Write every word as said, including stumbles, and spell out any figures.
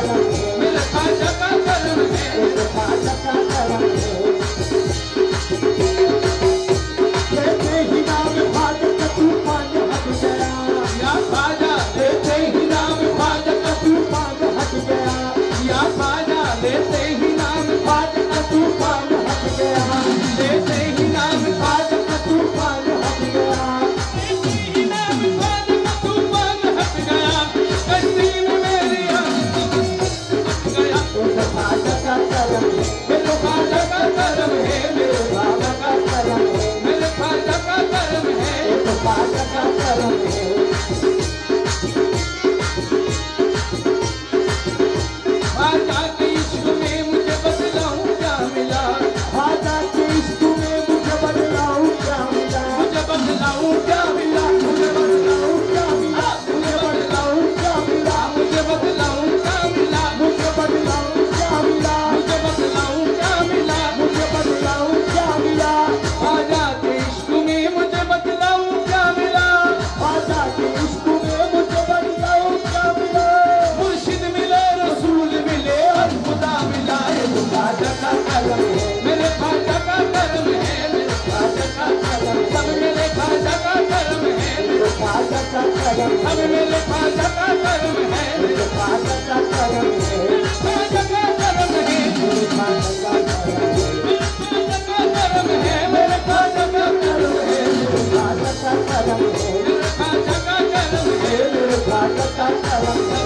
मेरे ख्वाजा का करम है, मेरे ख्वाजा का करम है। लेते ही नाम ख्वाजा का तूफान हट गया, या ख्वाजा लेते ही नाम ख्वाजा का तूफान हट गया, या ख्वाजा लेते ही नाम ख्वाजा का तूफान हट गया, लेते ही नाम ख्वाजा का तूफान हट गया, लेते ही नाम ख्वाजा का तूफान हट गया, कश्ती में मेरी हट गया। तो ख्वाजा का करम है, मेरे ख्वाजा का करम है, मेरे ख्वाजा का करम है, मेरे ख्वाजा का करम है, तो ख्वाजा का करम है। ख्वाजा के इश्क में मुझे बदलाऊं क्या मिला, ख्वाजा के इश्क में मुझे बदलाऊं क्या मिला, मुझे बदलाऊं क्या मिला, मुझे बदलाऊं क्या मिला, मुझे बदलाऊं क्या मिला, मुझे बदलाऊं क्या मिला, मुझे बदलाऊं क्या मिला, मुझे बदलाऊं क्या मिला, मुझे बदलाऊं क्या मिला। ख्वाजा के इश्क में मुझे बदलाऊं क्या मिला, ख्वाजा के इश्क में मुझे बदलाऊं क्या मिला। मुर्शिद मिले, रसूल मिले और खुदा मिला, ये तो ख्वाजा का करम है, मेरे ख्वाजा का करम है, मेरे ख्वाजा का करम, सब मेरे ख्वाजा का करम है, मेरे ख्वाजा का करम, सब मेरे ख्वाजा का करम है, मेरे ख्वाजा का करम है, मेरे ख्वाजा का करम है, मेरे ख्वाजा का करम है, मेरे ख्वाजा का करम है, मेरे ख्वाजा का करम है, मेरे ख्वाजा का करम है, मेरे ख्वाजा का करम है, मेरे ख्वाजा का करम है।